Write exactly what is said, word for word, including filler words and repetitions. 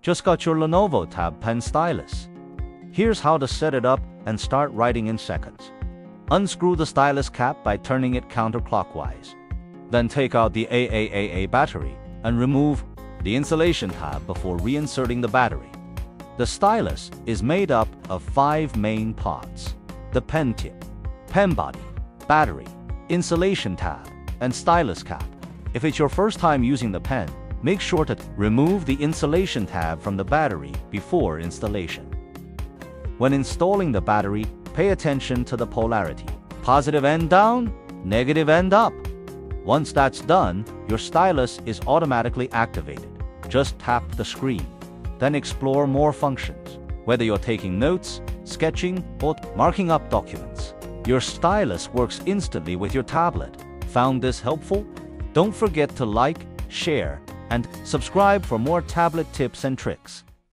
Just got your Lenovo Tab Pen stylus. Here's how to set it up and start writing in seconds. Unscrew the stylus cap by turning it counterclockwise. Then take out the triple A battery and remove the insulation tab before reinserting the battery. The stylus is made up of five main parts: the pen tip, pen body, battery, insulation tab, and stylus cap. If it's your first time using the pen, make sure to remove the insulation tab from the battery before installation. When installing the battery, pay attention to the polarity: positive end down, negative end up. Once that's done, your stylus is automatically activated. Just tap the screen. Then explore more functions. Whether you're taking notes, sketching, or marking up documents, your stylus works instantly with your tablet. Found this helpful? Don't forget to like, share, and subscribe for more tablet tips and tricks.